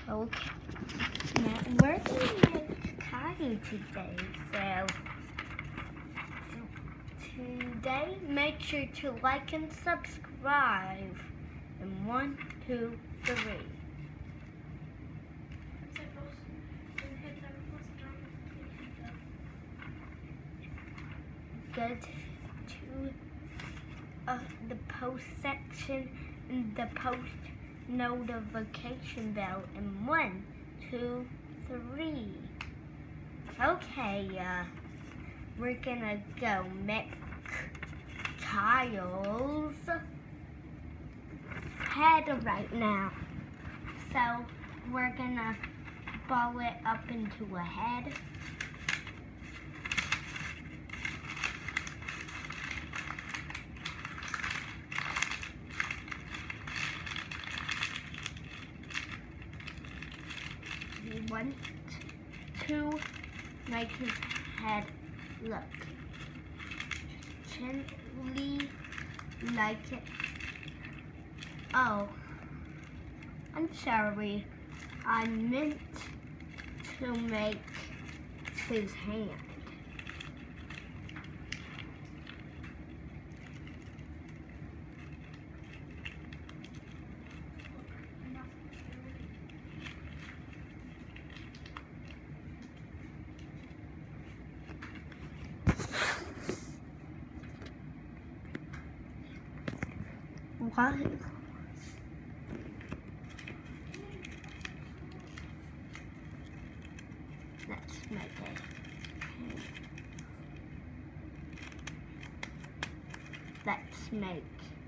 Okay, now we're going to make Kagi today, so today make sure to like and subscribe. And 1, 2, 3. Go to the post section and the post notification bell in 1, 2, 3. Okay, we're gonna go make Kyle's head right now. So we're gonna ball it up into a head. We want to make his head look gently like it. Oh, I'm sorry. I meant to make his hand. What? Let's make it. Let's make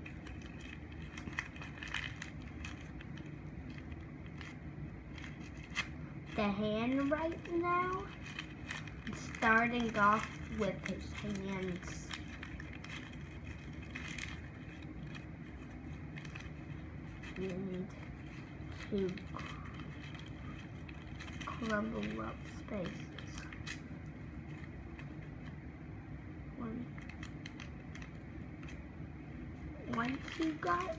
the hand right now. Starting off with his hands. We need to crumble up spaces. Once you got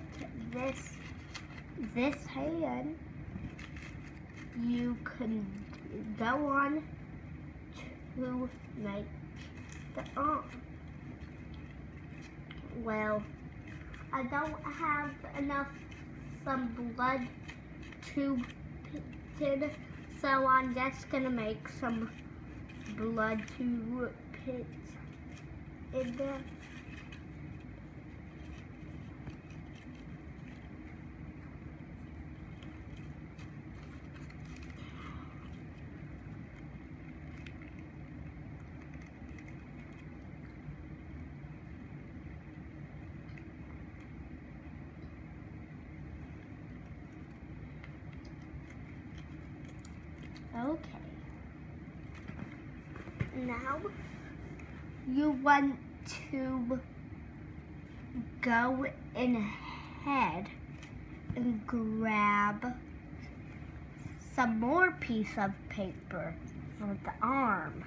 this hand, you can go on to make the arm. Well, I don't have enough some blood to pit, so I'm just gonna make some blood to pit in there. Okay. Now you want to go in ahead and grab some more piece of paper for the arm.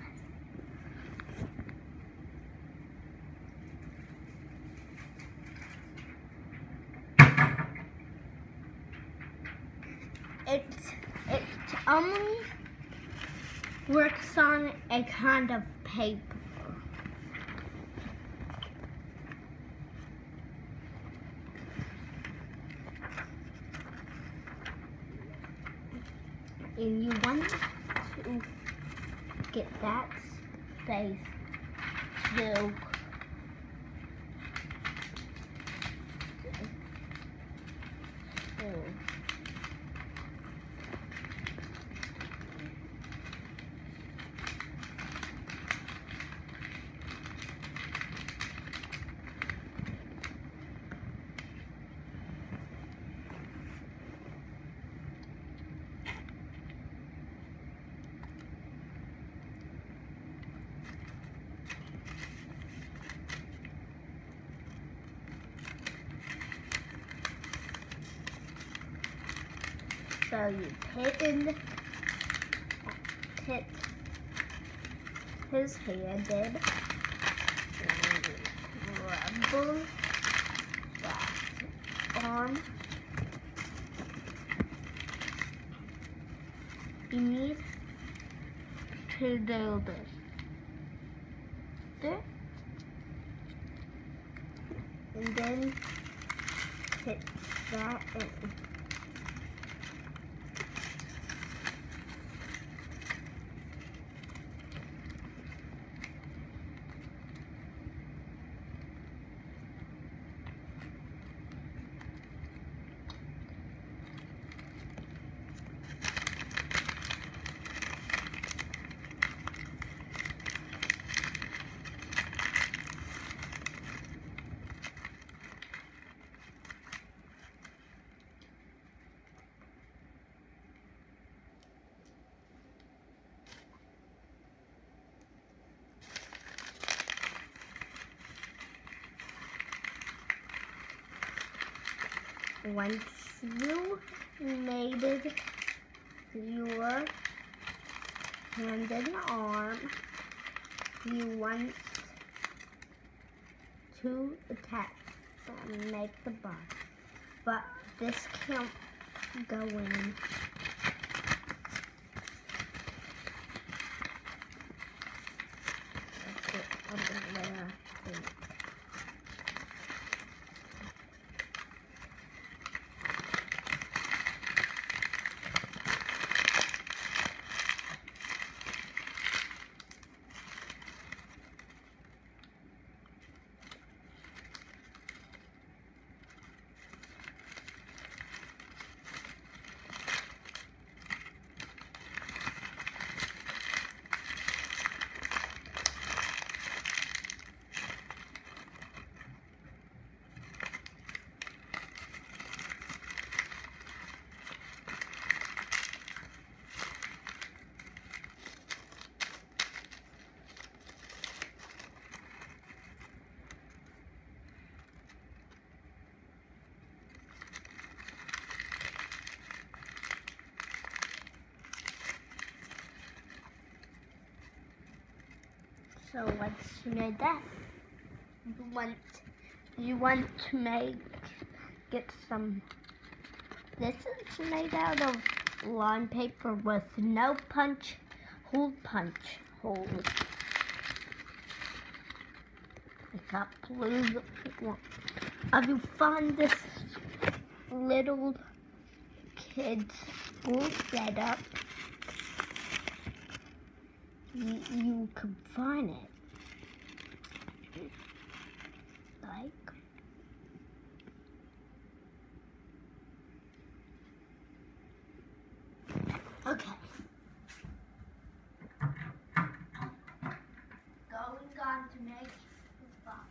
It only works on a kind of paper. And you want to get that space to so you pit his hand in, and you rumble that arm, you need to do this. And then hit that in. Once you made it your hand and arm, you want to attach and make the bar. But this can't go in. Let's get under there. So once you made that, you want to get some. This is made out of lawn paper with no punch holes. I got blue. If you find this little kid's school setup, you can find it. Okay. Going on to make the box.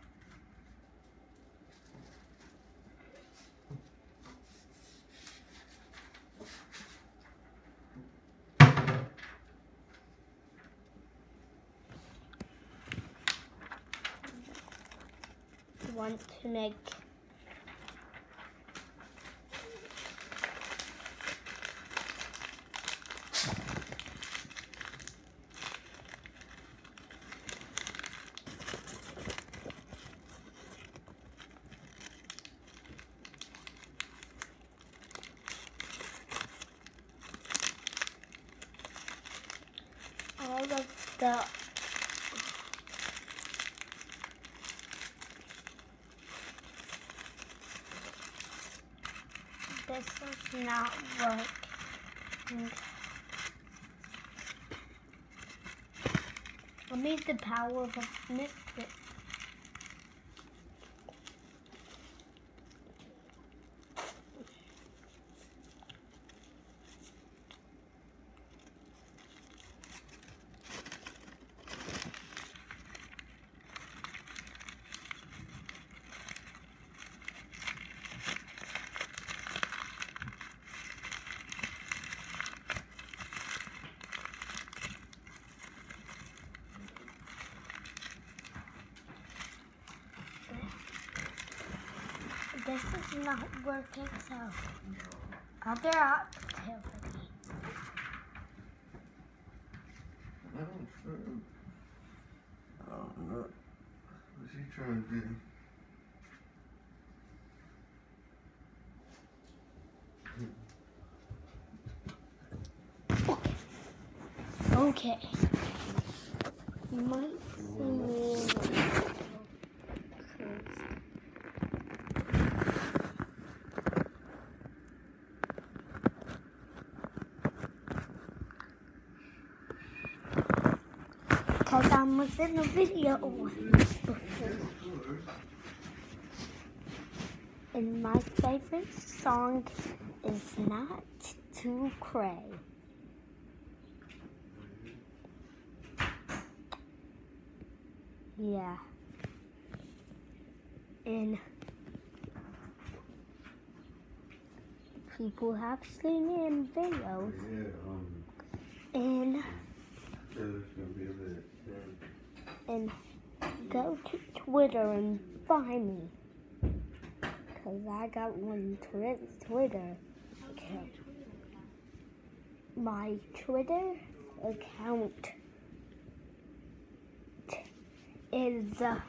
Want to make all of the this is not working. I made the power of a misfit. This is not working, so other activity. Oh, look. What's he trying to do? Okay. You might see me because I was in a video before. And my favorite song is Not to Cry. Yeah. And people have seen it in videos. And go to Twitter and find me. Because I got one Twitter account. My Twitter account is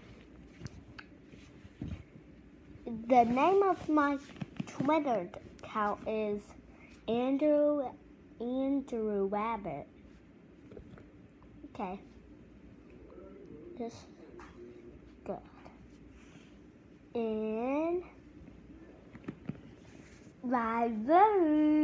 the name of my Twitter account is Andrew Rabbit. Okay. This good. And bye bye.